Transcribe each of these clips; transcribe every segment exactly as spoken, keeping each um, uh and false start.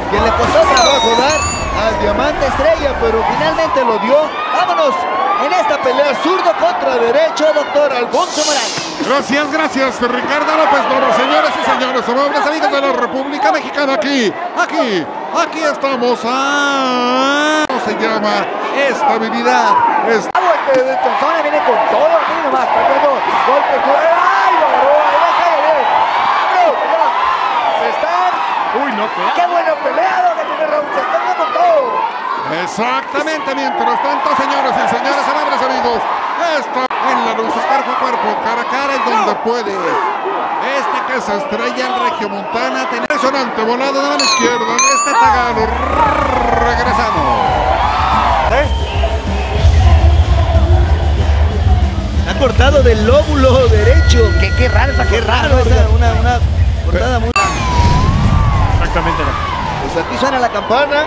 que le costó trabajo dar al Diamante Estrella, pero finalmente lo dio. Vámonos en esta pelea zurdo contra derecho, doctor Alfonso Morales. Gracias, gracias, Ricardo López Toro. Señores y señores, amables amigos de la República Mexicana, aquí, aquí, aquí estamos. Ah, ¿cómo se llama? Estabilidad. Es... Este de Sonsona viene con todo, aquí nomás, tratando golpe. ¡Ay, lo agarró! ¡Ahí deja de ver! ¡Vámonos! Se están... ¡Uy, no! Cuidado. ¡Qué bueno peleado que tiene Raúl! ¡Se están dando todo! Exactamente, mientras tanto, señores y señores, amables amigos, está en la lucha cuerpo a cuerpo, cara a cara es donde puede. Este que se estrella en Regiomontana, impresionante, volado de mano izquierda, este tagalo, regresamos. ¿Eh? Ha cortado del lóbulo derecho. Qué, qué raro, esa, qué raro esa, una, una cortada muy... Exactamente. Pues aquí suena la campana.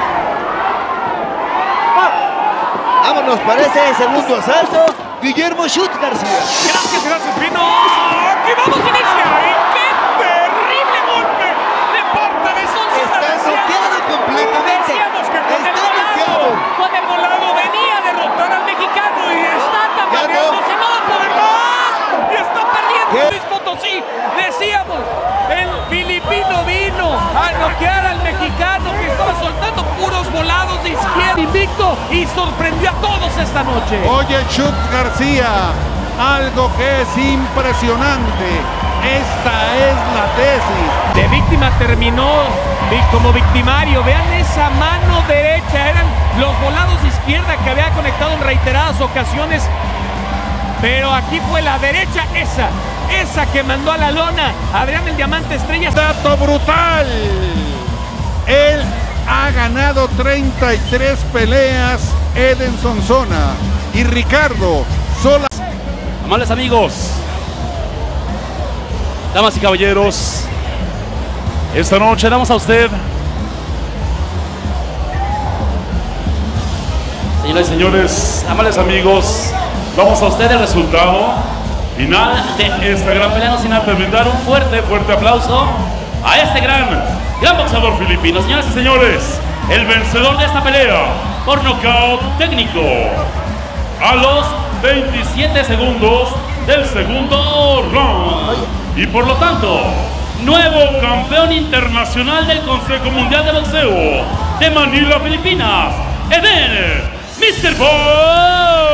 Vámonos para ese segundo asalto. Guillermo Schutz García. Gracias, gracias, Pino. Aquí vamos a iniciar. ¿Y qué terrible golpe de parte de Sonsona? Está noqueado completamente. Decíamos que con Está el volado, noqueado. con el volado venía a derrotar al mexicano y está tambaleándose, no va a poder más. Y está perdiendo Luis Potosí. Decíamos, el filipino vino a noquear al mexicano que estaba soltando puros volados de izquierda invicto y sorprendió a todos esta noche. Oye, Schutz García, algo que es impresionante. Esta es la tesis. De víctima terminó como victimario. Vean esa mano derecha, eran los volados de izquierda que había conectado en reiteradas ocasiones. Pero aquí fue la derecha, esa, esa que mandó a la lona Adrián el Diamante Estrella. Dato brutal. Él ha ganado treinta y tres peleas, Eden Sonsona y Ricardo Sola. Amables amigos, damas y caballeros, esta noche damos a usted, señoras y señores, amables amigos, damos a usted el resultado final de esta gran pelea, no sin antes brindar un fuerte, fuerte aplauso a este gran, gran boxeador filipino. Señoras y señores, el vencedor de esta pelea por nocaut técnico a los veintisiete segundos del segundo round y por lo tanto nuevo campeón internacional del Consejo Mundial de Boxeo de Manila, Filipinas, Eden, mister Boy.